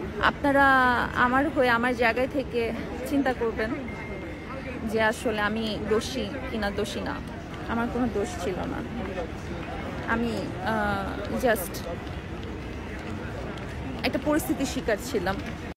আপনারা আমার হয়ে আমার জায়গায় থেকে চিন্তা করবেন যে আসলে আমি দোষী কিনা দোষী না। আমার কোনো দোষ ছিল না, আমি জাস্ট একটা পরিস্থিতির শিকার ছিলাম।